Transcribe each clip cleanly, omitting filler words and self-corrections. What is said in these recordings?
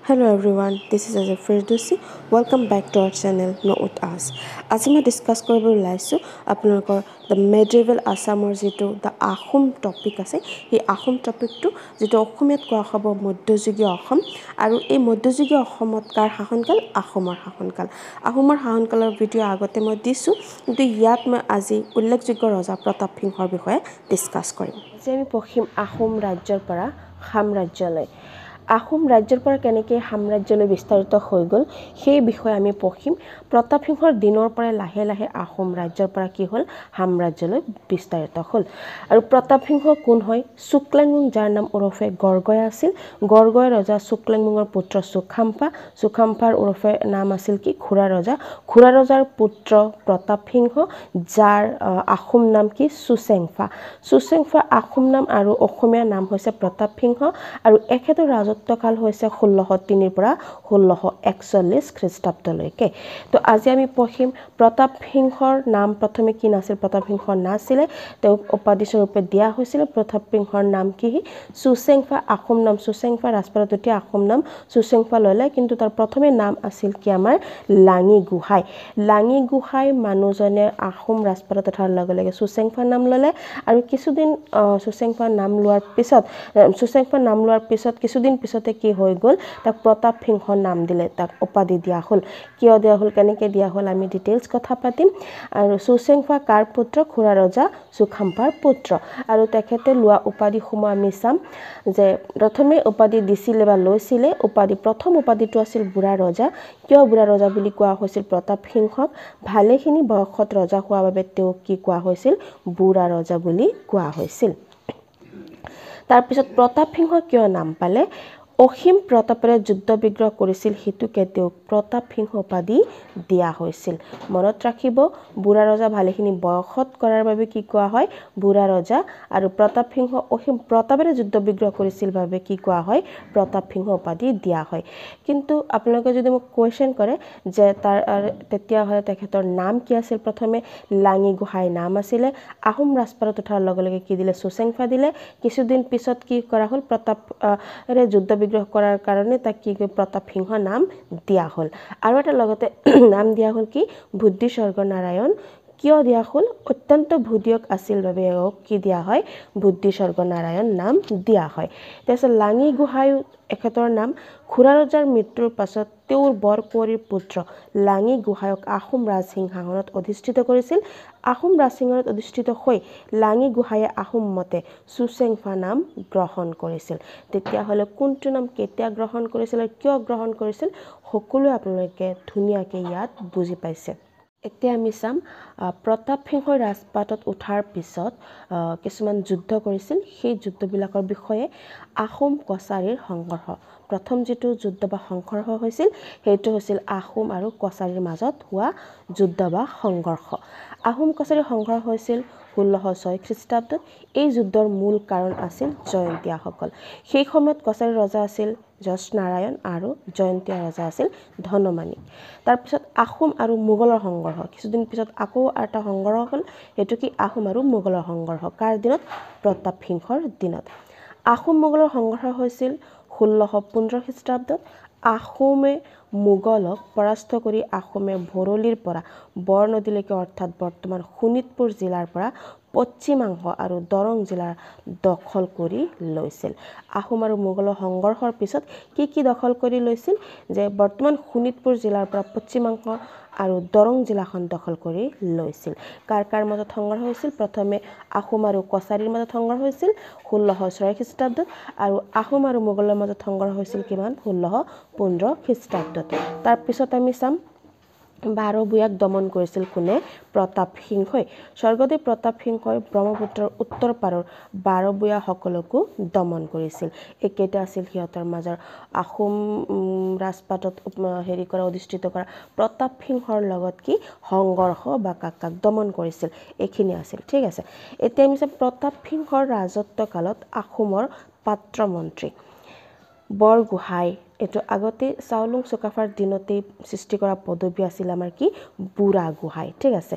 Hello everyone, this is Azir Firdausi. Welcome back to our channel Know With Us. আজি মই discuss কৰিব ওলাইছোঁ আপোনালোকৰ দ্য মেডিয়েভেল আসামৰ যিটো দ্য আহোম টপিক আছে সেই আহোম টপিকটো যিটো অসমীয়াত কোৱা হ'ব মধ্যযুগীয় অসম আৰু এই মধ্যযুগীয় অসমত কাৰ শাসনকাল আহোমৰ শাসনকাল আহোমৰ শাসনকালৰ ভিডিঅ' আগতে মই দিছোঁ কিন্তু ইয়াত মই আজি উল্লেখযোগ্য ৰজা প্ৰতাপ সিংহৰ বিষয়ে ডিসকাস কৰিম আজি আমি পঢ়িম আহোম ৰাজ্যৰ পৰা সাম্ৰাজ্যলৈ আহোম ৰাজ্যৰ পৰা কেনেকৈ সাম্ৰাজ্যলৈ বিস্তাৰিত হৈ গ'ল সেই বিষয়ে আমি পঢ়িম প্ৰতাপ সিংহৰ দিনৰ পৰা লাহে লাহে আহোম ৰাজ্যৰ পৰা কি হ'ল সাম্ৰাজ্যলৈ বিস্তাৰিত হ'ল আৰু প্ৰতাপ সিংহ কোন হয় শুক্লাংমুং যাৰ নাম ওৰফে গড়গয়া আছিল গড়গয়া ৰজা শুক্লাংমুঙৰ পুত্ৰ সুখাম্পাৰ ওৰফে নাম আছিল কি খুৰা ৰজাৰ পুত্ৰ প্ৰতাপ সিংহ যাৰ আহোম নাম কি সুচেংফা আহোম নাম আৰু অসমীয়া নাম হৈছে প্ৰতাপ সিংহ আৰু এখেতৰ ৰাজত্বকাল হৈছে 1603 পৰা 1641 খ্ৰীষ্টাব্দলৈকে তো আজি আমি পঢ়িম প্ৰতাপ সিংহৰ নাম প্ৰথমে কি নাছিল প্ৰতাপ সিংহ নাছিলে তেওঁক উপাধি স্বৰূপে দিয়া হৈছিল প্ৰতাপ সিংহৰ নাম কি সুচেংফা আহোম নাম সুচেংফা ৰাজপাটতে আহোম নাম সুচেংফা ললে কিন্তু তাৰ প্ৰথমে নাম আছিল কি আমাৰ লাঙি গুহাই মানুহজনে আহোম ৰাজপাটত উঠাৰ লগে লগে সুচেংফা নাম ললে আৰু কিছুদিন সুচেংফা নাম লোৱাৰ পিছত কিছুদিন পিছতে কি হৈ গ'ল তাক প্ৰতাপ সিংহ নাম দিলে তাক উপাধি দিয়া হ'ল কিয় দিয়া হ'ল কেনেকৈ দিয়া হ'ল আমি ডিটেইলছ কথা পাতিম আৰু সুচেংফা কাৰ পুত্ৰ খুৰা ৰজা সুখাম্পাৰ পুত্ৰ আৰু তেখেতে লোৱা উপাধিসমূহ আমি চাম যে প্ৰথমে উপাধি দিছিলে বা লৈছিলে প্ৰথম উপাধিটো আছিল বুঢ়া ৰজা কিয় বুঢ়া ৰজা বুলি কোৱা হৈছিল প্ৰতাপ সিংহক ভালেখিনি বয়সত ৰজা হোৱাৰ বাবে তেওঁক কি কোৱা হৈছিল বুঢ়া ৰজা বুলি কোৱা হৈছিল তাৰ পিছত প্ৰতাপ সিংহ কিয় নাম পালে অসীম প্ৰতাপেৰে যুদ্ধ বিগ্ৰহ কৰিছিল হেতুকে তেওঁক প্ৰতাপ সিংহ উপাধি দিয়া হৈছিল মনত ৰাখিব বুঢ়া ৰজা ভালেখিনি বয়সত কৰাৰ বাবে কি কোৱা হয় বুঢ়া ৰজা আৰু প্ৰতাপ সিংহ অসীম প্ৰতাপেৰে যুদ্ধ বিগ্ৰহ কৰিছিল বাবে কি কোৱা হয় প্ৰতাপ সিংহ উপাধি দিয়া হয় কিন্তু আপোনালোকে যদি মোক কোৱেশ্চন কৰে যে তেতিয়া হয় তেখেতৰ নাম কি আছিল প্ৰথমে লাঙি গোহাই নাম আছিলে আহোম ৰাজপাটত উঠাৰ লগে লগে কি দিলে সুচেংফা দিলে কিছুদিন পিছত কি কৰা হ'ল প্ৰতাপৰে যুদ্ধ বিগ্ৰহ কৰাৰ কাৰণে তাক কি প্ৰতাপ সিংহ নাম দিয়া হ'ল আৰু এটা লগতে নাম দিয়া হ'ল কি বুদ্ধি স্বৰ্গ নাৰায়ণ কিয় দিয়া হ'ল অত্যন্ত বুদ্ধিয়ক আছিল বাবে কি দিয়া হয় বুদ্ধি স্বৰ্গ নাৰায়ণ নাম দিয়া হয় তাৰপিছত লাঙি গোহাই এখেতৰ নাম খুৰা ৰজাৰ মৃত্যুৰ পাছত তেওঁৰ বৰকুঁৱৰীৰ পুত্ৰ লাঙি গোহাইক আহোম ৰাজসিংহাসনত অধিষ্ঠিত কৰিছিল আহোম ৰাজসিংহাসনত অধিষ্ঠিত হৈ লাঙি গোহাইয়ে আহোম মতে সুচেংফা নাম গ্ৰহণ কৰিছিল তেতিয়াহ'লে কোনটো নাম কেতিয়া গ্ৰহণ কৰিছিল আৰু কিয় গ্ৰহণ কৰিছিল সকলোৱে আপোনালোকে ধুনীয়াকৈ ইয়াত বুজি পাইছে এতিয়া আমি চাম প্ৰতাপ সিংহই ৰাজপাটত উঠাৰ পিছত কিছুমান যুদ্ধ কৰিছিল সেই যুদ্ধবিলাকৰ বিষয়ে আহোম কছাৰীৰ সংঘৰ্ষ প্ৰথম যেটো যুদ্ধ বা সংঘৰ্ষ হৈছিল সেইটো হৈছিল আহোম আৰু কছাৰীৰ মাজত হোৱা যুদ্ধ বা সংঘৰ্ষ আহোম কছাৰীৰ সংঘৰ্ষ হৈছিল 1606 খ্ৰীষ্টাব্দত এই যুদ্ধৰ মূল কাৰণ আছিল জয়ন্তীয়াসকল সেই সময়ত কছাৰীৰ ৰজা আছিল যশ নাৰায়ণ আৰু জয়ন্তীয়া ৰজা আছিল ধনমাণিক তাৰপিছত আহোম আৰু মোগলৰ সংঘৰ্ষ কিছুদিন পিছত আকৌ এটা সংঘৰ্ষ হ'ল সেইটো কি আহোম আৰু মোগলৰ সংঘৰ্ষ কাৰ দিনত প্ৰতাপ সিংহৰ দিনত আহোম মোগলৰ সংঘৰ্ষ হৈছিল 1615 খ্ৰীষ্টাব্দত আহোমে মোগলক পৰাস্ত কৰি আহোমে ভৰলীৰ পৰা বৰনদীলৈকে অৰ্থাৎ বৰ্তমান শোণিতপুৰ জিলাৰ পৰা পশ্চিমাংশ আৰু দৰং জিলাৰ দখল কৰি লৈছিল আহোম আৰু মোগলৰ সংঘৰ্ষৰ পিছত কি দখল কৰি লৈছিল যে বৰ্তমান শোণিতপুৰ জিলাৰ পৰা পশ্চিমাংশ আৰু দৰং জিলাখন দখল কৰি লৈছিল কাৰ মাজত সংঘৰ্ষ হৈছিল প্ৰথমে আহোম আৰু কছাৰীৰ মাজত সংঘৰ্ষ হৈছিল 1606 খ্ৰীষ্টাব্দত আৰু আহোম আৰু মোগলৰ মাজত সংঘৰ্ষ হৈছিল কিমান 1615 খ্ৰীষ্টাব্দত তাৰ পিছত আমি চাম বাৰবুয়াক দমন কৰিছিল কোনে প্ৰতাপ সিংহই স্বৰ্গদেৱ প্ৰতাপ সিংহই ব্ৰহ্মপুত্ৰৰ উত্তৰ পাৰৰ বাৰবুয়া সকলকো দমন কৰিছিল একেটা আছিল সিহঁতৰ মাজৰ আহোম ৰাজপাটত অধিষ্ঠিত কৰা প্ৰতাপ সিংহৰ লগত কি সংঘৰ্ষ বা কাক দমন কৰিছিল এখিনি আছিল ঠিক আছে এতিয়া আমি চাম প্ৰতাপ সিংহৰ ৰাজত্বকালত আহোমৰ পাত্ৰ মন্ত্ৰী বৰগোহাঁই এটো আগতে চাওলুং চুকাফাৰ দিনতে সৃষ্টি কৰা পদবী আছিল আমাৰ কি বুঢ়া গোহাঁই ঠিক আছে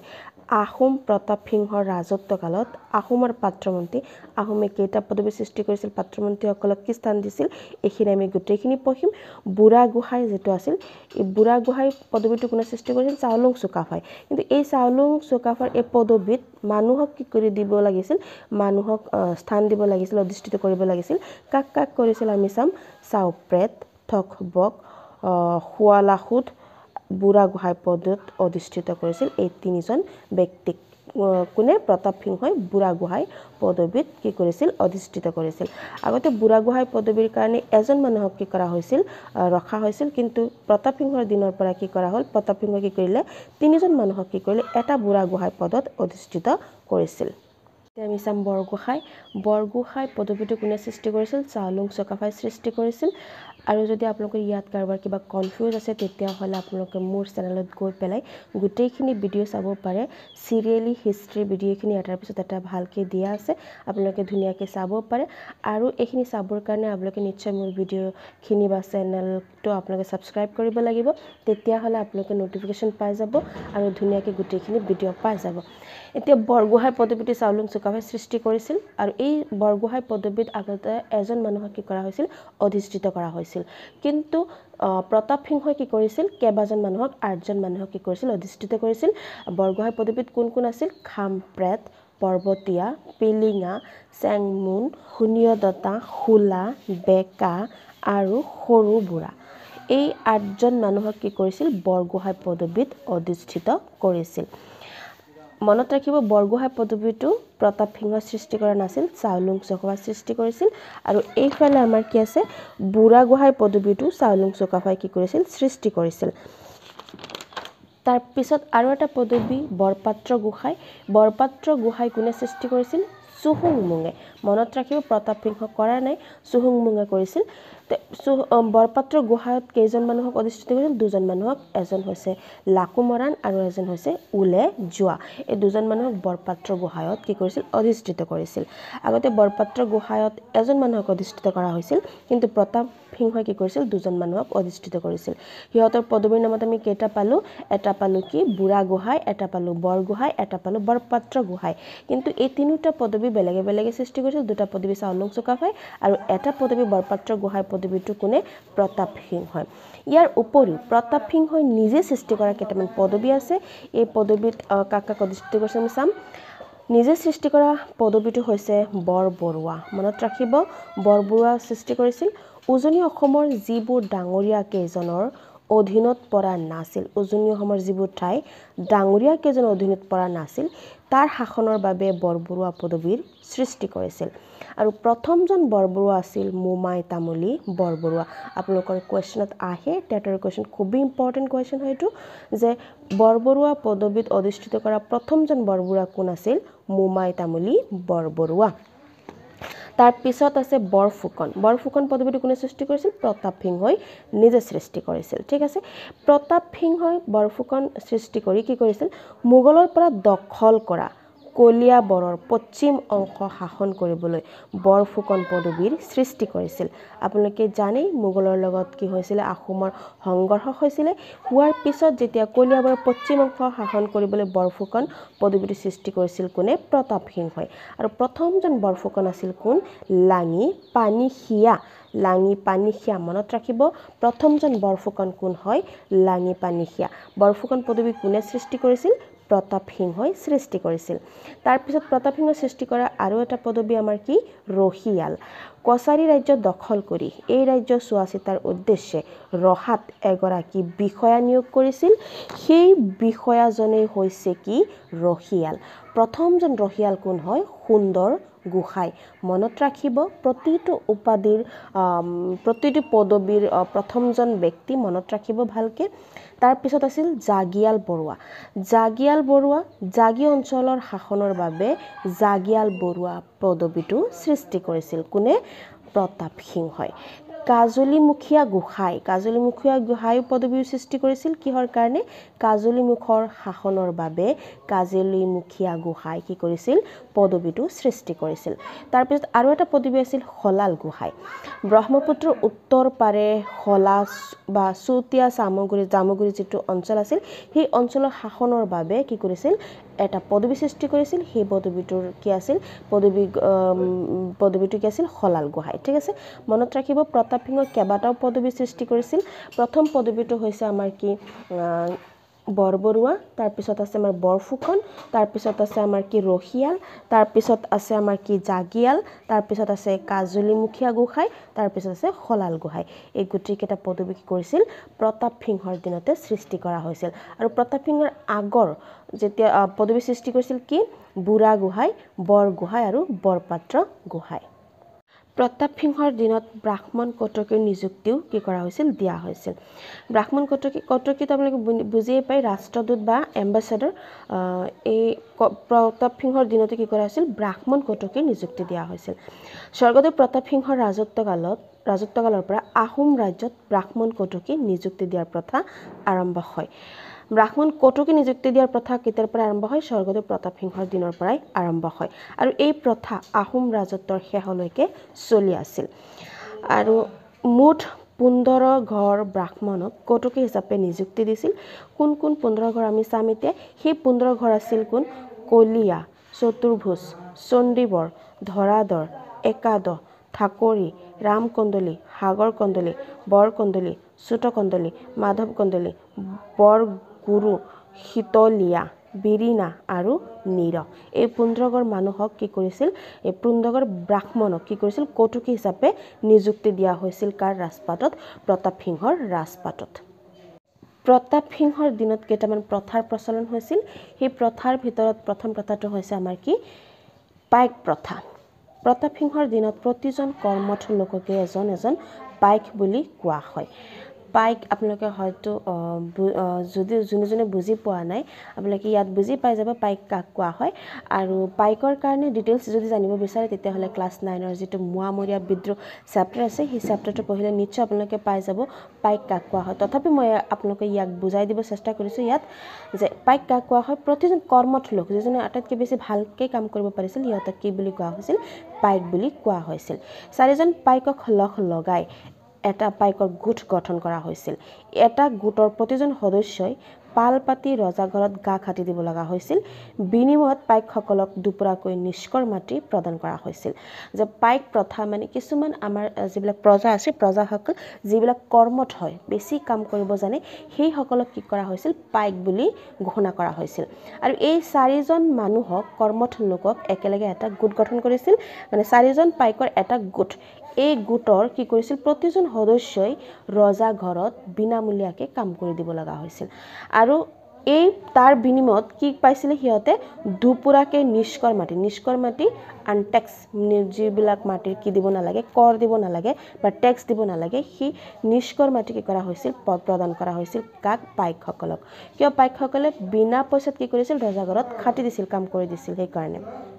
আহোম প্ৰতাপ সিংহৰ ৰাজত্বকালত আহোমৰ পাত্ৰমন্ত্ৰী আহোমে কেইটা পদবী সৃষ্টি কৰিছিল পাত্ৰমন্ত্ৰীসকলক কি স্থান দিছিল এইখিনি আমি গোটেইখিনি পঢ়িম বুঢ়াগোহাঁই যেটো আছিল এই বুঢ়াগোহাঁই পদবীটো কোনে সৃষ্টি কৰিছিল চাওলুং চুকাফাই কিন্তু এই চাওলুং চুকাফাৰ এই পদবীত মানুহক কি কৰি দিব লাগিছিল মানুহক স্থান দিব লাগিছিল অধিষ্ঠিত কৰিব লাগিছিল কাক কাক কৰিছিল আমি চাম চাওপ্ৰেট থকবক খুৱালাখুদ বুঢ়াগোহাঁই পদত অধিষ্ঠিত কৰিছিল এই তিনিজন ব্যক্তিক কোনে প্ৰতাপ সিংহই বুঢ়াগোহাঁই পদবীত কি কৰিছিল অধিষ্ঠিত কৰিছিল আগতে বুঢ়াগোহাঁই পদবীৰ কাৰণে এজন মানুহক কি কৰা হৈছিল ৰখা হৈছিল কিন্তু প্ৰতাপ সিংহৰ দিনৰ পৰা কি কৰা হ'ল প্ৰতাপ সিংহই কি কৰিলে তিনিজন মানুহক কি কৰিলে এটা বুঢ়াগোহাঁই পদত অধিষ্ঠিত কৰিছিল আমি চাম বৰগোহাঁই পদবীটো কোনে সৃষ্টি কৰিছিল চাওলুং চুকাফাই সৃষ্টি কৰিছিল আৰু যদি আপোনালোকে ইয়াত কাৰোবাৰ কিবা কনফিউজ আছে তেতিয়াহ'লে আপোনালোকে মোৰ চেনেলত গৈ পেলাই গোটেইখিনি ভিডিঅ' চাব পাৰে সিৰিয়েলি হিষ্ট্ৰী ভিডিঅ'খিনি এটাৰ পিছত এটা ভালকৈ দিয়া আছে আপোনালোকে ধুনীয়াকৈ চাব পাৰে আৰু এইখিনি চাবৰ কাৰণে আপোনালোকে নিশ্চয় মোৰ ভিডিঅ'খিনি বা চেনেলটো আপোনালোকে ছাবস্ক্ৰাইব কৰিব লাগিব তেতিয়াহ'লে আপোনালোকে নটিফিকেশ্যন পাই যাব আৰু ধুনীয়াকৈ গোটেইখিনি ভিডিঅ' পাই যাব এতিয়া বৰগোহাঁই পদবীটো চাওলুং চুকাফাই সৃষ্টি কৰিছিল আৰু এই বৰগোহাঁই পদবীত আগতে এজন মানুহক কি কৰা হৈছিল অধিষ্ঠিত কৰা হৈছিল কিন্তু প্ৰতাপ সিংহই কি কৰিছিল কেইবাজন মানুহক 8জন মানুহক কি কৰিছিল অধিষ্ঠিত কৰিছিল বৰগোহাঁই পদবীত কোন কোন আছিল খামপ্ৰেট পৰ্বতীয়া পিলিঙা চেংমুন শুনিয়দতা খুলা বেকা আৰু সৰু বুঢ়া এই 8জন মানুহক কি কৰিছিল বৰগোহাঁই পদবীত অধিষ্ঠিত কৰিছিল মনত ৰাখিব বৰগোহাঁই পদবীটো প্ৰতাপ সিংহই সৃষ্টি কৰা নাছিল চাওলুং চুকাফাই সৃষ্টি কৰিছিল আৰু এইফালে আমাৰ কি আছে বুঢ়াগোহাঁই পদবীটো চাওলুং চুকাফাই কি কৰিছিল সৃষ্টি কৰিছিল তাৰ পিছত আৰু এটা পদবী বৰপাত্ৰ গোহাঁই কোনে সৃষ্টি কৰিছিল চুহুংমুঙে মনত ৰাখিব প্ৰতাপ সিংহ কৰা নাই চুহুংমুঙে কৰিছিল বৰপাত্ৰ গোহাঁইত কেইজন মানুহক অধিষ্ঠিত কৰিছিল দুজন মানুহক এজন হৈছে লাকুমৰাণ আৰু এজন হৈছে উলে যোৱা এই দুজন মানুহক বৰপাত্ৰ গোহাঁইত কি কৰিছিল অধিষ্ঠিত কৰিছিল আগতে বৰপাত্ৰ গোহাঁইত এজন মানুহক অধিষ্ঠিত কৰা হৈছিল কিন্তু প্ৰতাপ সিংহই কি কৰিছিল দুজন মানুহক অধিষ্ঠিত কৰিছিল সিহঁতৰ পদবীৰ নামত আমি কেইটা পালো এটা পালো কি বুঢ়াগোহাঁই এটা পালো বৰগোহাঁই এটা পালো বৰপাত্ৰ গোহাঁই কিন্তু এই তিনিটা পদবী বেলেগে বেলেগে সৃষ্টি কৰিছিল দুটা পদবী চাওলুং চুকাফাই আৰু এটা পদবী বৰপাত্ৰ গোহাঁই পদবীটো কোনে প্ৰতাপ সিংহই ইয়াৰ উপৰিও প্ৰতাপ সিংহই নিজে সৃষ্টি কৰা কেইটামান পদবী আছে এই পদবীত কাক কাক অধিষ্ঠিত কৰিছে আমি চাম নিজে সৃষ্টি কৰা পদবীটো হৈছে বৰবৰুৱা মনত ৰাখিব বৰবৰুৱা সৃষ্টি কৰিছিল উজনি অসমৰ যিবোৰ ডাঙৰীয়া কেইজনৰ অধীনত পৰা নাছিল উজনি অসমৰ যিবোৰ ঠাই ডাঙৰীয়া কেইজনৰ অধীনত পৰা নাছিল তাৰ শাসনৰ বাবে বৰবৰুৱা পদবীৰ সৃষ্টি কৰিছিল আৰু প্ৰথমজন বৰবৰুৱা আছিল মোমাই তামুলী বৰবৰুৱা আপোনালোকৰ কোৱেশ্চনত আহে টেটৰ কোৱেশ্চন খুব ইম্পৰ্টেণ্ট কোৱেশ্চন হয়তো যে বৰবৰুৱা পদবীত অধিষ্ঠিত কৰা প্ৰথমজন বৰবৰুৱা কোন আছিল মোমাই তামুলী বৰবৰুৱা তাৰ পিছত আছে বৰফুকন পদবীটো কোনে সৃষ্টি কৰিছিল প্ৰতাপ সিংহই নিজে সৃষ্টি কৰিছিল ঠিক আছে প্ৰতাপ সিংহই বৰফুকন সৃষ্টি কৰি কি কৰিছিল মোগলৰ পৰা দখল কৰা কলিয়াবৰৰ পশ্চিম অংশ শাসন কৰিবলৈ বৰফুকন পদবীৰ সৃষ্টি কৰিছিল আপোনালোকে জানেই মোগলৰ লগত কি হৈছিল আহোমৰ সংঘৰ্ষ হৈছিল হোৱাৰ পিছত যেতিয়া কলিয়াবৰৰ পশ্চিম অংশ শাসন কৰিবলৈ বৰফুকন পদবীৰ সৃষ্টি কৰিছিল কোনে প্ৰতাপ সিংহই আৰু প্ৰথমজন বৰফুকন আছিল কোন লাঙি পানীখিয়া মনত ৰাখিব প্ৰথমজন বৰফুকন কোন হয় লাঙি পানীখিয়া বৰফুকন পদবী কোনে সৃষ্টি কৰিছিল প্ৰতাপ সিংহই সৃষ্টি কৰিছিল তাৰ পিছত প্ৰতাপ সিংহই সৃষ্টি কৰা আৰু এটা পদবী আমাৰ কি ৰহিয়াল কছাৰী ৰাজ্য দখল কৰি এই ৰাজ্য চোৱাচিতাৰ উদ্দেশ্যে ৰহাত এগৰাকী বিষয়া নিয়োগ কৰিছিল সেই বিষয়াজনেই হৈছে কি ৰহিয়াল প্ৰথমজন ৰহিয়াল কোন হয় সুন্দৰ গোহাঁই মনত ৰাখিব প্ৰতিটো উপাধিৰ প্ৰতিটো পদবীৰ প্ৰথমজন ব্যক্তি মনত ৰাখিব ভালকে তাৰ পিছত আছিল জাগিয়াল বৰুৱা জাগি অঞ্চলৰ শাসনৰ বাবে জাগিয়াল বৰুৱা পদবীটো সৃষ্টি কৰিছিল কোনে প্ৰতাপ সিংহই কাজলীমুখীয়া গোহাঁই পদবীৰ সৃষ্টি কৰিছিল কিহৰ কাৰণে কাজলীমুখৰ শাসনৰ বাবে কাজলীমুখীয়া গোহাঁই কি কৰিছিল পদবীটো সৃষ্টি কৰিছিল তাৰ পিছত আৰু এটা পদবী আছিল হলাল গোহাঁই ব্ৰহ্মপুত্ৰৰ উত্তৰ পাৰে হলা বা চুতীয়া জামুগুৰি যিটো অঞ্চল আছিল সেই অঞ্চলৰ শাসনৰ বাবে কি কৰিছিল এটা পদবী সৃষ্টি কৰিছিল সেই পদবীটোৰ কি আছিল পদবীটো কি আছিল হলাল গোহাঁই ঠিক আছে মনত ৰাখিব প্ৰতাপ সিংহই কেইবাটাও পদবী সৃষ্টি কৰিছিল প্ৰথম পদবীটো হৈছে আমাৰ কি বৰবৰুৱা তাৰ পিছত আছে আমাৰ বৰফুকন তাৰ পিছত আছে আমাৰ কি ৰহিয়াল তাৰ পিছত আছে আমাৰ কি জাগিয়াল তাৰ পিছত আছে কাজলি মুখিয়া গোহাঁই তাৰ পিছত আছে হলাল গোহাঁই এই গুটিকেইটা পদবী কি কৰিছিল প্ৰতাপ সিংহৰ দিনতে সৃষ্টি কৰা হৈছিল আৰু প্ৰতাপ সিংহৰ আগৰ যেতিয়া পদবী সৃষ্টি কৰিছিল কি বুঢ়া গোহাঁই বৰ গোহাঁই আৰু বৰপাত্ৰ গোহাঁই প্ৰতাপ সিংহৰ দিনত ব্ৰাহ্মণ কটকীৰ নিযুক্তিও কি কৰা হৈছিল দিয়া হৈছিল ব্ৰাহ্মণ কটকী আপোনালোকে বুজিয়ে পায় ৰাষ্ট্ৰদূত বা এম্বাছাডৰ এই প্ৰতাপ সিংহৰ দিনতে কি কৰা হৈছিল ব্ৰাহ্মণ কটকীৰ নিযুক্তি দিয়া হৈছিল স্বৰ্গদেউ প্ৰতাপ সিংহৰ ৰাজত্বকালৰ পৰা আহোম ৰাজ্যত ব্ৰাহ্মণ কটকী নিযুক্তি দিয়াৰ প্ৰথা আৰম্ভ হয় ব্ৰাহ্মণ কটকী নিযুক্তি দিয়াৰ প্ৰথা কেতিয়াৰ পৰা আৰম্ভ হয় স্বৰ্গদেউ প্ৰতাপ সিংহৰ দিনৰ পৰাই আৰম্ভ হয় আৰু এই প্ৰথা আহোম ৰাজত্বৰ শেষলৈকে চলি আছিল আৰু মুঠ 15 ঘৰ ব্ৰাহ্মণক কটকী হিচাপে নিযুক্তি দিছিল কোন 15 ঘৰ আমি চাম এতিয়া সেই 15 ঘৰ আছিল কোন কলিয়া চতুৰ্ভুজ চণ্ডীবৰ ধৰাধৰ একাদহ ঠাকুৰী ৰামকন্দলী সাগৰ কন্দলী বৰকন্দলী চুটকন্দলী মাধৱ কন্দলী বৰগুৰু শীতলীয়া বিৰিণা আৰু নীৰ এই 15 ঘৰ মানুহক কি কৰিছিল এই 15 ঘৰ ব্ৰাহ্মণক কি কৰিছিল কটকী হিচাপে নিযুক্তি দিয়া হৈছিল কাৰ ৰাজপাটত প্ৰতাপ সিংহৰ ৰাজপাটত প্ৰতাপ সিংহৰ দিনত কেইটামান প্ৰথাৰ প্ৰচলন হৈছিল সেই প্ৰথাৰ ভিতৰত প্ৰথম প্ৰথাটো হৈছে আমাৰ কি পাইক প্ৰথা প্ৰতাপ সিংহৰ দিনত প্ৰতিজন কৰ্মঠ লোককে এজন পাইক বুলি কোৱা হয় পাইক আপোনালোকে হয়তো যদি যোনে বুজি পোৱা নাই আপোনালোকে ইয়াত বুজি পাই যাব পাইক কাক কোৱা হয় আৰু পাইকৰ কাৰণে ডিটেইলছ যদি জানিব বিচাৰে তেতিয়াহ'লে ক্লাছ 9ৰ যিটো মুৱামৰীয়া বিদ্ৰোহ চেপ্টাৰ আছে সেই চেপ্টাৰটো পঢ়িলে নিশ্চয় আপোনালোকে পাই যাব পাইক কাক কোৱা হয় তথাপি মই আপোনালোকে ইয়াক বুজাই দিব চেষ্টা কৰিছোঁ ইয়াত যে পাইক কাক কোৱা হয় প্ৰতিজন কৰ্মঠ লোক যিজনে আটাইতকৈ বেছি ভালকৈ কাম কৰিব পাৰিছিল সিহঁতক কি বুলি কোৱা হৈছিল পাইক বুলি কোৱা হৈছিল চাৰিজন পাইকক লগাই এটা পাইকৰ গোট গঠন কৰা হৈছিল এটা গোটৰ প্ৰতিজন সদস্যই পাল পাতি ৰজাঘৰত গা খাটি দিব লগা হৈছিল বিনিময়ত পাইকসকলক দুপুৰাকৈ নিষ্কৰ মাটি প্ৰদান কৰা হৈছিল যে পাইক প্ৰথা মানে কিছুমান আমাৰ যিবিলাক প্ৰজা আছে প্ৰজাসকল যিবিলাক কৰ্মঠ হয় বেছি কাম কৰিব জানে সেই সকলক কি কৰা হৈছিল পাইক বুলি ঘোষণা কৰা হৈছিল আৰু এই চাৰিজন মানুহক কৰ্মঠ লোকক একেলগে এটা গোট গঠন কৰিছিল মানে চাৰিজন পাইকৰ এটা গোট এই গোটৰ কি কৰিছিল প্ৰতিজন সদস্যই ৰজা ঘৰত বিনামূলীয়াকৈ কাম কৰি দিব লগা হৈছিল আৰু এই তাৰ বিনিময়ত কি পাইছিল সিহঁতে দুপুৰাকে নিষ্কৰ মাটি আনটেক্স যিবিলাক মাটিৰ কি দিব নালাগে কৰ দিব নালাগে বা টেক্স দিব নালাগে সেই নিষ্কৰ মাটি কি কৰা হৈছিল প্ৰদান কৰা হৈছিল কাক পাইকসকলক কিয় পাইকসকলে বিনা পইচাত কি কৰিছিল ৰজা ঘৰত খাটি দিছিল কাম কৰি দিছিল সেইকাৰণে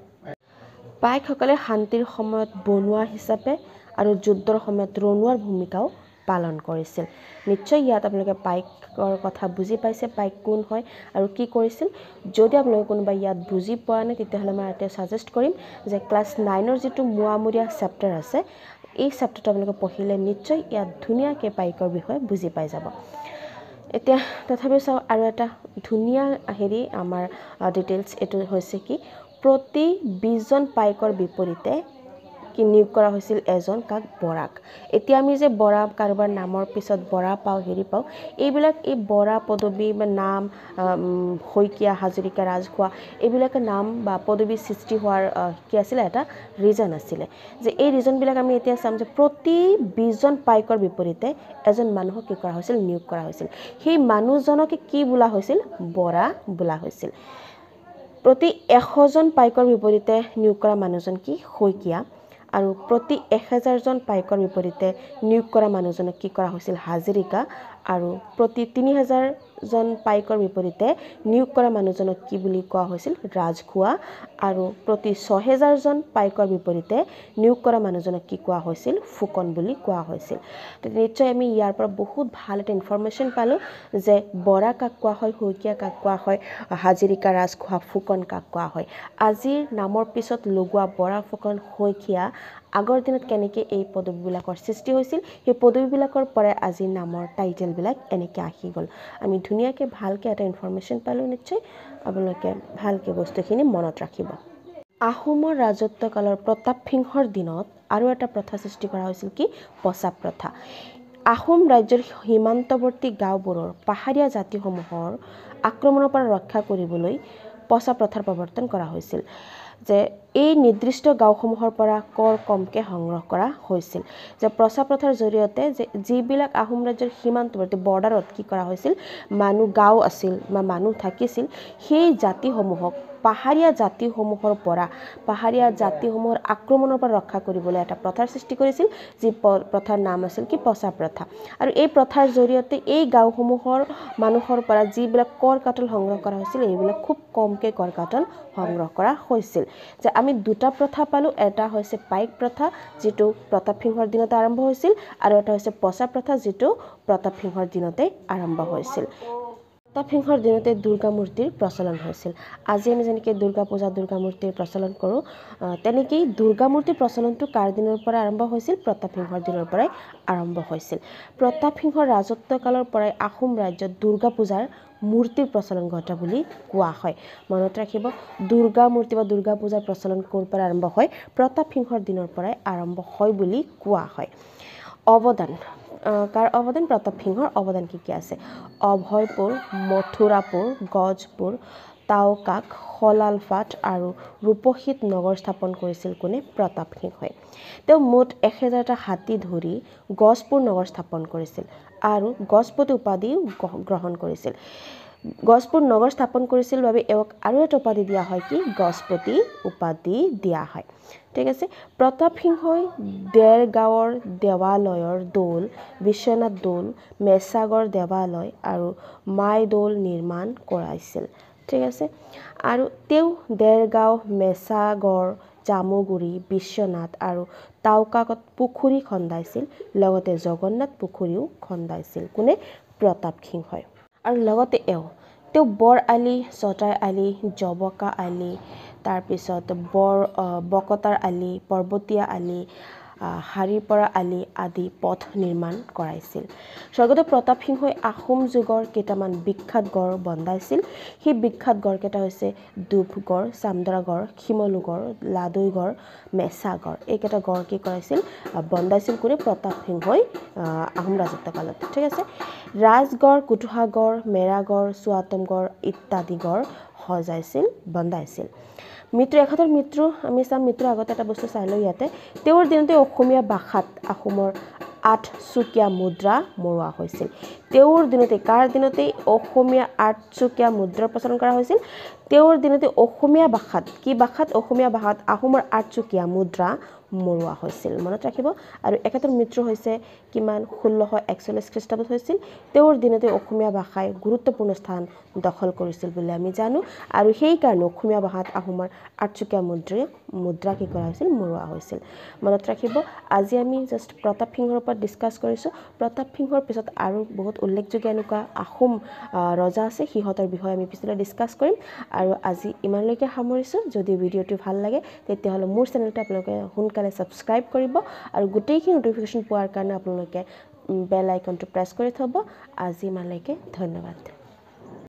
পাইকসকলে শান্তিৰ সময়ত বনুৱা হিচাপে আৰু যুদ্ধৰ সময়ত ৰনুৱাৰ ভূমিকাও পালন কৰিছিল নিশ্চয় ইয়াত আপোনালোকে পাইকৰ কথা বুজি পাইছে পাইক কোন হয় আৰু কি কৰিছিল যদি আপোনালোকে কোনোবা ইয়াত বুজি পোৱা নাই তেতিয়াহ'লে মই এটা সাজেষ্ট কৰিম যে ক্লাছ 9ৰ যিটো মুৱামৰীয়া চেপ্টাৰ আছে এই চেপ্টাৰটো আপোনালোকে পঢ়িলে নিশ্চয় ইয়াত ধুনীয়াকৈ পাইকৰ বিষয়ে বুজি পাই যাব এতিয়া তথাপিও চাওঁ আৰু এটা ধুনীয়া আমাৰ ডিটেইলছ এইটো হৈছে কি প্ৰতি 20 জন পাইকৰ বিপৰীতে কি নিয়োগ কৰা হৈছিল এজন কাক বৰাক এতিয়া আমি যে বৰা কাৰোবাৰ নামৰ পিছত বৰা পাওঁ পাওঁ এইবিলাক এই বৰা পদবী বা নাম শইকীয়া হাজৰিকা ৰাজখোৱা এইবিলাক নাম বা পদবী সৃষ্টি হোৱাৰ কি আছিল এটা ৰিজন আছিলে যে এই ৰিজনবিলাক আমি এতিয়া চাম যে প্ৰতি 20 জন পাইকৰ বিপৰীতে এজন মানুহক কি কৰা হৈছিল নিয়োগ কৰা হৈছিল সেই মানুহজনকে কি বোলা হৈছিল বৰা বোলা হৈছিল প্ৰতি 100 জন পাইকৰ বিপৰীতে নিয়োগ কৰা মানুহজন কি শইকীয়া আৰু প্ৰতি 1000 জন পাইকৰ বিপৰীতে নিয়োগ কৰা মানুহজনক কি কৰা হৈছিল হাজৰিকা আৰু প্ৰতি 3000 জন পাইকৰ বিপৰীতে নিয়োগ কৰা মানুহজনক কি বুলি কোৱা হৈছিল ৰাজখোৱা আৰু প্ৰতি 6000 জন পাইকৰ বিপৰীতে নিয়োগ কৰা মানুহজনক কি কোৱা হৈছিল ফুকন বুলি কোৱা হৈছিল নিশ্চয় আমি ইয়াৰ পৰা বহুত ভাল এটা ইনফৰমেশ্যন পালোঁ যে বৰা কাক কোৱা হয় শইকীয়া কাক কোৱা হয় হাজৰিকা ৰাজখোৱা ফুকন কাক কোৱা হয় আজিৰ নামৰ পিছত লগোৱা বৰা ফুকন শইকীয়া আগৰ দিনত কেনেকৈ এই পদবীবিলাকৰ সৃষ্টি হৈছিল সেই পদবীবিলাকৰ পৰাই আজি নামৰ টাইটেলবিলাক এনেকৈ আহি গ'ল আমি ধুনীয়াকৈ ভালকৈ এটা ইনফৰমেশ্যন পালোঁ নিশ্চয় আপোনালোকে ভালকৈ বস্তুখিনি মনত ৰাখিব আহোমৰ ৰাজত্বকালৰ প্ৰতাপ সিংহৰ দিনত আৰু এটা প্ৰথা সৃষ্টি কৰা হৈছিল কি প্ৰসাৱ প্ৰথা আহোম ৰাজ্যৰ সীমান্তৱৰ্তী গাঁওবোৰৰ পাহাৰীয়া জাতিসমূহৰ আক্ৰমণৰ পৰা ৰক্ষা কৰিবলৈ প্ৰসাৱ প্ৰথাৰ প্ৰৱৰ্তন কৰা হৈছিল যে এই নিৰ্দিষ্ট গাঁওসমূহৰ পৰা কৰ কমকৈ সংগ্ৰহ কৰা হৈছিল যে প্ৰসাৱ প্ৰথাৰ জৰিয়তে যে যিবিলাক আহোম ৰাজ্যৰ সীমান্তৱৰ্তী বৰ্ডাৰত কি কৰা হৈছিল মানুহ গাঁও আছিল বা মানুহ থাকিছিল সেই জাতিসমূহক পাহাৰীয়া জাতিসমূহৰ পৰা পাহাৰীয়া জাতিসমূহৰ আক্ৰমণৰ পৰা ৰক্ষা কৰিবলৈ এটা প্ৰথাৰ সৃষ্টি কৰিছিল যি প্ৰথাৰ নাম আছিল কি প্ৰসাৱ প্ৰথা আৰু এই প্ৰথাৰ জৰিয়তে এই গাঁওসমূহৰ মানুহৰ পৰা যিবিলাক কৰ কাটল সংগ্ৰহ কৰা হৈছিল এইবিলাক খুব কমকৈ কৰ কাটল সংগ্ৰহ কৰা হৈছিল যে আমি দুটা প্ৰথা পালোঁ এটা হৈছে পাইক প্ৰথা যিটো প্ৰতাপ সিংহৰ দিনতে আৰম্ভ হৈছিল আৰু এটা হৈছে প্ৰসাৱ প্ৰথা যিটো প্ৰতাপ সিংহৰ দিনতে আৰম্ভ হৈছিল প্ৰতাপ সিংহৰ দিনতে দুৰ্গা মূৰ্তিৰ প্ৰচলন হৈছিল আজি আমি যেনেকৈ দুৰ্গা পূজা দুৰ্গা মূৰ্তিৰ প্ৰচলন কৰোঁ তেনেকেই দুৰ্গা মূৰ্তিৰ প্ৰচলনটো কাৰ দিনৰ পৰা আৰম্ভ হৈছিল প্ৰতাপ সিংহৰ দিনৰ পৰাই আৰম্ভ হৈছিল প্ৰতাপ সিংহৰ ৰাজত্বকালৰ পৰাই আহোম ৰাজ্যত দুৰ্গা পূজাৰ মূৰ্তিৰ প্ৰচলন ঘটা বুলি কোৱা হয় মনত ৰাখিব দুৰ্গা মূৰ্তি বা দুৰ্গা পূজাৰ প্ৰচলন ক'ৰ পৰা আৰম্ভ হয় প্ৰতাপ সিংহৰ দিনৰ পৰাই আৰম্ভ হয় বুলি কোৱা হয় অৱদান কাৰ অৱদান প্ৰতাপ সিংহৰ অৱদান কি আছে অভয়পুৰ মথুৰাপুৰ গজপুৰ তাওকাক শলালফাট আৰু ৰূপসীত নগৰ স্থাপন কৰিছিল কোনে প্ৰতাপ সিংহই তেওঁ মুঠ 1000টা হাতী ধৰি গজপুৰ নগৰ স্থাপন কৰিছিল আৰু গজপতি উপাধিও গ্ৰহণ কৰিছিল গজপুৰ নগৰ স্থাপন কৰিছিল বাবে এওক আৰু এটা উপাধি দিয়া হয় কি গজপতি উপাধি দিয়া হয় ঠিক আছে প্ৰতাপ সিংহই দেৰগাঁৱৰ দেৱালয়ৰ দৌল বিশ্বনাথ দৌল মেছাগড় দেৱালয় আৰু মাই দৌল নিৰ্মাণ কৰাইছিল ঠিক আছে আৰু তেওঁ দেৰগাঁও মেছাগড় জামুগুৰি বিশ্বনাথ আৰু তাওকাকত পুখুৰী খন্দাইছিল লগতে জগন্নাথ পুখুৰীও খন্দাইছিল কোনে প্ৰতাপ সিংহই আৰু লগতে তেওঁ বৰ আলি ছটাই আলি জবকা আলি তাৰপিছত বকতাৰ আলি পৰ্বতীয়া আলি হাৰিপৰা আলি আদি পথ নিৰ্মাণ কৰাইছিল স্বৰ্গদেউ প্ৰতাপ সিংহই আহোম যুগৰ কেইটামান বিখ্যাত গড় বন্দাইছিল সেই বিখ্যাত গড়কেইটা হৈছে ধূপগড় চামদৰাগড় শিমলুগড় লাদৈগড় মেছাগড় এইকেইটা গড় কি কৰাইছিল বন্দাইছিল কোনে প্ৰতাপ সিংহই আহোম ৰাজত্বকালত ঠিক আছে ৰাজগড় কুতুহাগড় মেৰাগড় চুৱাতমগড় ইত্যাদি গড় সজাইছিল বন্দাইছিল মিত্ৰ এখতৰ মিত্ৰ আমি চাম মিত্ৰ আগতে এটা বস্তু চাই লওঁ ইয়াতে তেওঁৰ দিনতে অসমীয়া ভাষাত আহোমৰ 8চুকীয়া মুদ্ৰা মৰোৱা হৈছিল তেওঁৰ দিনতে কাৰ দিনতে অসমীয়া 8চুকীয়া মুদ্ৰা প্ৰচলন কৰা হৈছিল তেওঁৰ দিনতে অসমীয়া ভাষাত কি ভাষাত অসমীয়া ভাষাত আহোমৰ 8চুকীয়া মুদ্ৰা মৰোৱা হৈছিল মনত ৰাখিব আৰু এখতৰ মিত্ৰ হৈছে কিমান 1641 খ্ৰীষ্টাব্দত হৈছিল তেওঁৰ দিনতে অসমীয়া ভাষাই গুৰুত্বপূৰ্ণ স্থান দখল কৰিছিল বুলি আমি জানো আৰু সেই কাৰণে অসমীয়া ভাষাত আহোমৰ 8চুকীয়া মুদ্ৰা কি কৰা হৈছিল মৰোৱা হৈছিল মনত ৰাখিব আজি আমি জাস্ট প্ৰতাপ সিংহৰ ওপৰত ডিসকাস কৰিছো প্ৰতাপ সিংহৰ পিছত আৰু বহুত উল্লেখযোগ্য এনেকুৱা আহোম ৰজা আছে সিহঁতৰ বিষয়ে আমি পিছলৈ ডিসকাস কৰিম আৰু আজি ইমানলৈকে সামৰিছো যদি ভিডিওটো ভাল লাগে তেতিয়াহলে মোৰ চেনেলটো আপোনালোকে সোনকালে সাবস্ক্ৰাইব কৰিব আৰু গোটেইখিনি নটিফিকেশন পোৱাৰ কাৰণে আপোনালোকে বেল আইকনটো প্ৰেছ কৰি থব আজি ইমানলৈকে ধন্যবাদ